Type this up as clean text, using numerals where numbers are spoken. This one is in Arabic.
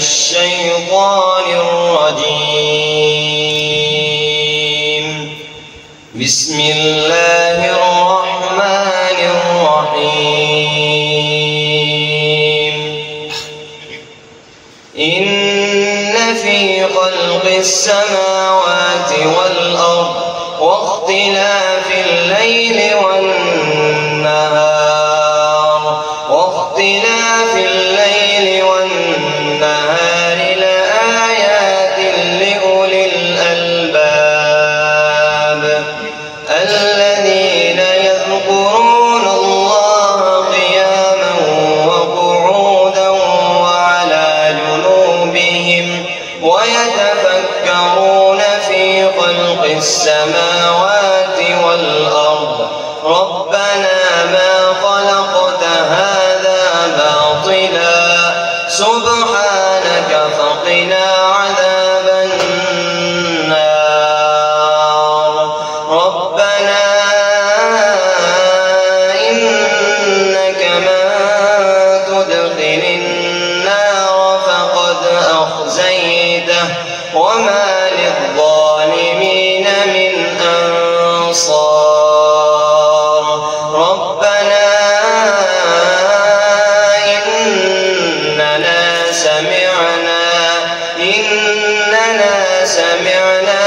الشيطان الرجيم. بسم الله الرحمن الرحيم. إن في خلق السماوات والأرض واختلاف الليل والنهار لآيات لأولي الألباب الذين يذكرون الله قياما وقعودا وعلى جنوبهم ويتفكرون في خلق السماوات والأرض ربنا ما خلقت هذا باطلا سبحانك فقنا عذاب النار. ربنا إنك من تدخل النار فقد أخزيته وما للظالمين من أنصار. ربنا إننا سمعنا